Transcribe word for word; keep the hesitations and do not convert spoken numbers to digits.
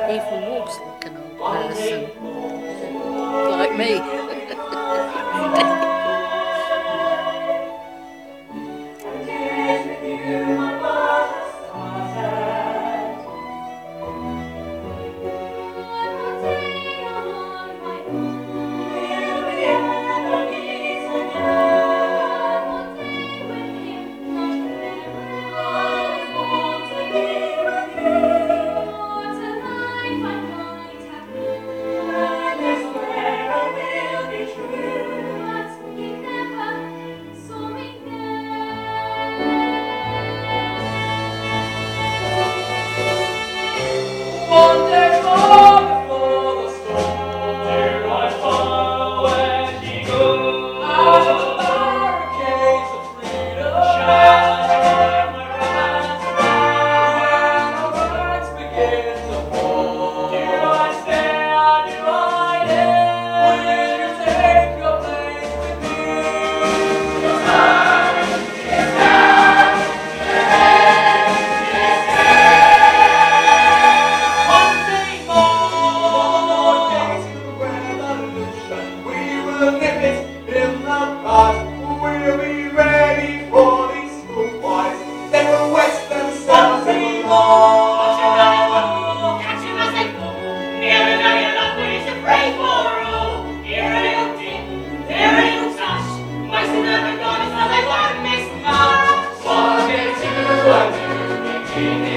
Even walks like an old person, like me. One day more before the storm, do I follow where she goes? Out of the barricades of freedom, shall I turn my eyes around? When our words begin to fall, do I stay or do I end? Will you take your place with me? 'Cause time is now, the end is here. One day more, days to revolution. We will nip it in the bud. We'll be ready for these schoolboys. They will waste themselves in law. Catch him as they fall. Never know your luck when it's a free for all. Here a little dip, there a little touch. Most of them are gone, so they won't miss much. One day, two, a new beginning.